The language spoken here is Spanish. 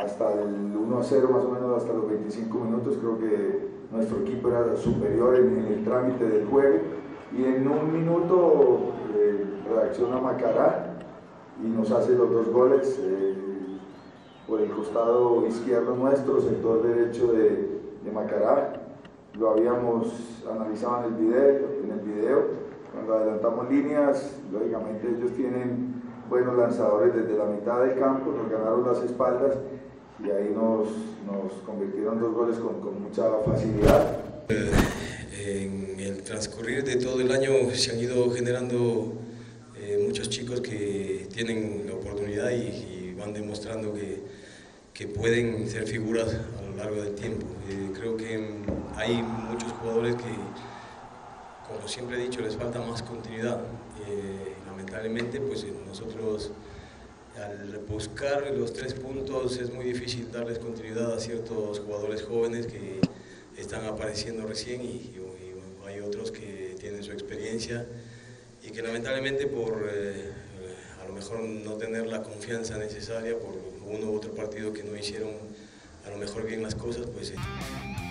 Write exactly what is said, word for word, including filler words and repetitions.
hasta el uno a cero más o menos, hasta los veinticinco minutos, creo que nuestro equipo era superior en, en el trámite del juego, y en un minuto eh, reacciona Macará y nos hace los dos goles eh, por el costado izquierdo nuestro, sector derecho de, de Macará. Lo habíamos analizado en el video, en el video, cuando adelantamos líneas, lógicamente ellos tienen buenos lanzadores desde la mitad del campo, nos ganaron las espaldas y ahí nos, nos convirtieron dos goles con, con mucha facilidad. En el transcurrir de todo el año se han ido generando eh, muchos chicos que tienen la oportunidad y, y van demostrando que, que pueden ser figuras a lo largo del tiempo. Eh, creo que hay muchos jugadores que, como siempre he dicho, les falta más continuidad. Eh, lamentablemente, pues nosotros al buscar los tres puntos es muy difícil darles continuidad a ciertos jugadores jóvenes que están apareciendo recién y, y, y bueno, hay otros que tienen su experiencia y que lamentablemente por eh, a lo mejor no tener la confianza necesaria por uno u otro partido que no hicieron a lo mejor bien las cosas, pues... Eh.